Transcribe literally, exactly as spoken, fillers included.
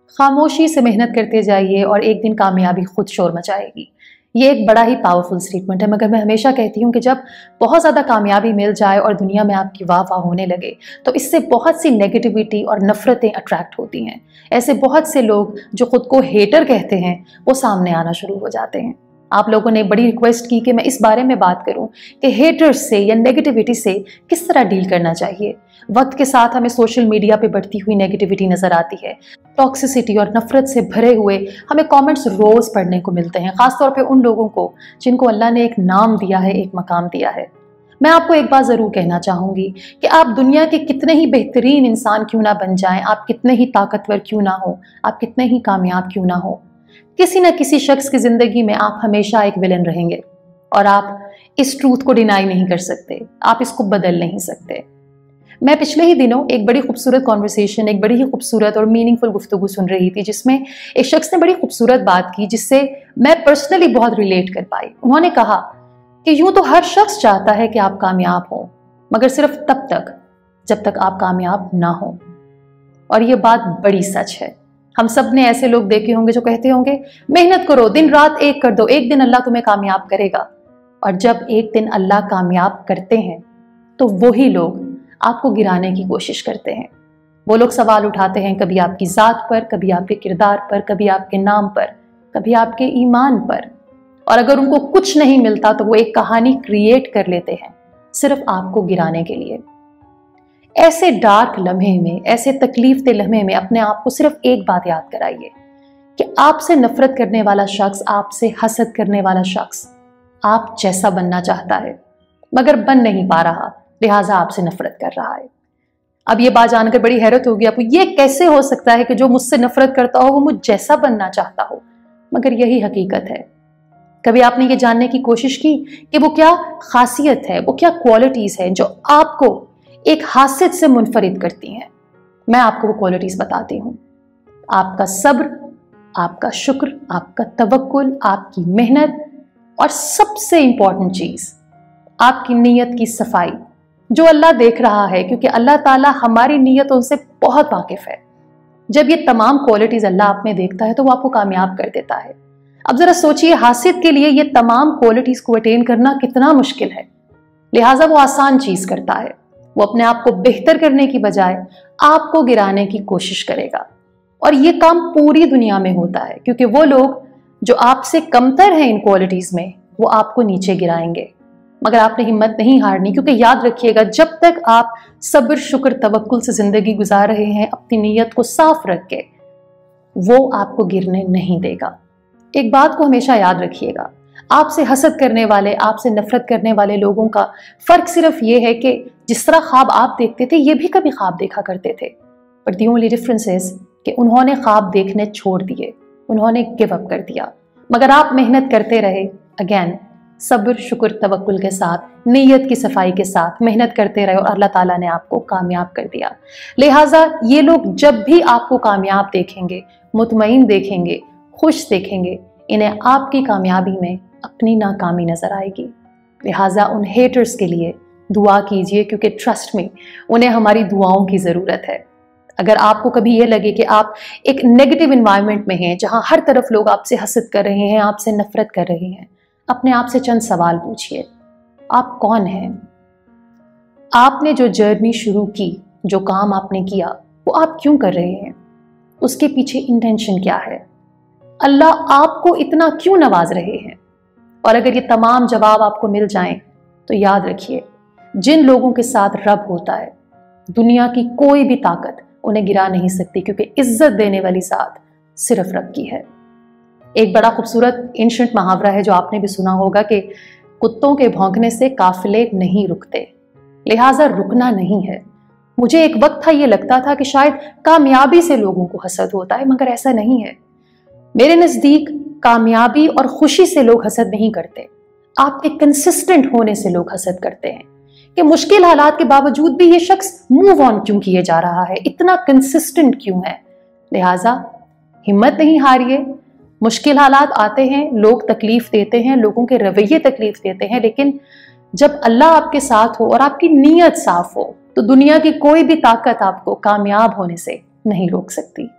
खामोशी से मेहनत करते जाइए और एक दिन कामयाबी खुद शोर मचाएगी। ये एक बड़ा ही पावरफुल स्टेटमेंट है, मगर मैं हमेशा कहती हूँ कि जब बहुत ज़्यादा कामयाबी मिल जाए और दुनिया में आपकी वाह वाह होने लगे तो इससे बहुत सी नेगेटिविटी और नफ़रतें अट्रैक्ट होती हैं। ऐसे बहुत से लोग जो खुद को हेटर कहते हैं वो सामने आना शुरू हो जाते हैं। आप लोगों ने बड़ी रिक्वेस्ट की कि मैं इस बारे में बात करूं कि हेटर्स से या नेगेटिविटी से किस तरह डील करना चाहिए। वक्त के साथ हमें सोशल मीडिया पे बढ़ती हुई नेगेटिविटी नज़र आती है, टॉक्सिसिटी और नफ़रत से भरे हुए हमें कमेंट्स रोज़ पढ़ने को मिलते हैं, ख़ासतौर पे उन लोगों को जिनको अल्लाह ने एक नाम दिया है, एक मकाम दिया है। मैं आपको एक बात ज़रूर कहना चाहूँगी कि आप दुनिया के कितने ही बेहतरीन इंसान क्यों ना बन जाएं, आप कितने ही ताकतवर क्यों ना हो, आप कितने ही कामयाब क्यों ना हो, किसी न किसी शख्स की ज़िंदगी में आप हमेशा एक विलन रहेंगे और आप इस ट्रूथ को डिनाई नहीं कर सकते, आप इसको बदल नहीं सकते। मैं पिछले ही दिनों एक बड़ी खूबसूरत कॉन्वर्सेशन, एक बड़ी ही खूबसूरत और मीनिंगफुल गुफ्तगू सुन रही थी जिसमें एक शख्स ने बड़ी खूबसूरत बात की जिससे मैं पर्सनली बहुत रिलेट कर पाई। उन्होंने कहा कि यूं तो हर शख्स चाहता है कि आप कामयाब हो, मगर सिर्फ तब तक जब तक आप कामयाब ना हो। और ये बात बड़ी सच है। हम सब ने ऐसे लोग देखे होंगे जो कहते होंगे मेहनत करो, दिन रात एक कर दो, एक दिन अल्लाह तुम्हें कामयाब करेगा। और जब एक दिन अल्लाह कामयाब करते हैं तो वही लोग आपको गिराने की कोशिश करते हैं। वो लोग सवाल उठाते हैं कभी आपकी ज़ात पर, कभी आपके किरदार पर, कभी आपके नाम पर, कभी आपके ईमान पर। और अगर उनको कुछ नहीं मिलता तो वो एक कहानी क्रिएट कर लेते हैं सिर्फ आपको गिराने के लिए। ऐसे डार्क लम्हे में, ऐसे तकलीफ दे लम्हे में अपने आप को सिर्फ एक बात याद कराइए कि आपसे नफरत करने वाला शख्स, आपसे हसद करने वाला शख्स आप जैसा बनना चाहता है मगर बन नहीं पा रहा, लिहाजा आपसे नफरत कर रहा है। अब ये बात जानकर बड़ी हैरत होगी आपको, ये कैसे हो सकता है कि जो मुझसे नफरत करता हो वो मुझ जैसा बनना चाहता हो, मगर यही हकीकत है। कभी आपने ये जानने की कोशिश की कि वो क्या खासियत है, वो क्या क्वालिटीज है जो आपको एक हासियत से मुनफरिद करती हैं? मैं आपको वो क्वालिटीज बताती हूँ। आपका सब्र, आपका शुक्र, आपका तवक्कुल, आपकी मेहनत और सबसे इंपॉर्टेंट चीज आपकी नीयत की सफाई, जो अल्लाह देख रहा है, क्योंकि अल्लाह ताला हमारी नीयतों से बहुत वाकिफ है। जब ये तमाम क्वालिटीज अल्लाह आप में देखता है तो वो आपको कामयाब कर देता है। अब जरा सोचिए, हासियत के लिए ये तमाम क्वालिटीज को अटेन करना कितना मुश्किल है, लिहाजा वो आसान चीज करता है। वो अपने आप को बेहतर करने की बजाय आपको गिराने की कोशिश करेगा। और ये काम पूरी दुनिया में होता है, क्योंकि वो लोग जो आपसे कमतर हैं इन क्वालिटीज में वो आपको नीचे गिराएंगे। मगर आपने हिम्मत नहीं हारनी, क्योंकि याद रखिएगा जब तक आप सब्र, शुक्र, तवक्कुल से जिंदगी गुजार रहे हैं अपनी नीयत को साफ रख के, वो आपको गिरने नहीं देगा। एक बात को हमेशा याद रखिएगा, आपसे हसद करने वाले, आपसे नफरत करने वाले लोगों का फर्क सिर्फ ये है कि जिस तरह ख्वाब आप देखते थे ये भी कभी ख्वाब देखा करते थे, but the only difference is कि उन्होंने ख्वाब देखने छोड़ दिए, उन्होंने गिव अप कर दिया, मगर आप मेहनत करते रहे। अगेन सब्र, शुक्र, तवक्कुल के साथ, नीयत की सफाई के साथ मेहनत करते रहे और अल्लाह ताला ने आपको कामयाब कर दिया। लिहाजा ये लोग जब भी आपको कामयाब देखेंगे, मुतमईन देखेंगे, खुश देखेंगे, इन्हें आपकी कामयाबी में अपनी नाकामी नजर आएगी। लिहाजा उन हेटर्स के लिए दुआ कीजिए, क्योंकि ट्रस्ट में उन्हें हमारी दुआओं की ज़रूरत है। अगर आपको कभी ये लगे कि आप एक नेगेटिव इन्वायरमेंट में हैं जहां हर तरफ लोग आपसे हसद कर रहे हैं, आपसे नफरत कर रहे हैं, अपने आप से चंद सवाल पूछिए। आप कौन हैं? आपने जो जर्नी शुरू की, जो काम आपने किया, वो आप क्यों कर रहे हैं? उसके पीछे इंटेंशन क्या है? अल्लाह आपको इतना क्यों नवाज रहे हैं? और अगर ये तमाम जवाब आपको मिल जाएं तो याद रखिए, जिन लोगों के साथ रब होता है दुनिया की कोई भी ताकत उन्हें गिरा नहीं सकती, क्योंकि इज्जत देने वाली ज़ात सिर्फ रब की है। एक बड़ा खूबसूरत एंशिएंट मुहावरा है जो आपने भी सुना होगा कि कुत्तों के भौंकने से काफिले नहीं रुकते, लिहाजा रुकना नहीं है। मुझे एक वक्त था ये लगता था कि शायद कामयाबी से लोगों को हसद होता है, मगर ऐसा नहीं है। मेरे नज़दीक कामयाबी और खुशी से लोग हसद नहीं करते, आपके कंसिस्टेंट होने से लोग हसद करते हैं कि मुश्किल हालात के बावजूद भी ये शख्स मूव ऑन क्यों किए जा रहा है, इतना कंसिस्टेंट क्यों है। लिहाजा हिम्मत नहीं हारिए। मुश्किल हालात आते हैं, लोग तकलीफ देते हैं, लोगों के रवैये तकलीफ देते हैं, लेकिन जब अल्लाह आपके साथ हो और आपकी नीयत साफ हो तो दुनिया की कोई भी ताकत आपको कामयाब होने से नहीं रोक सकती।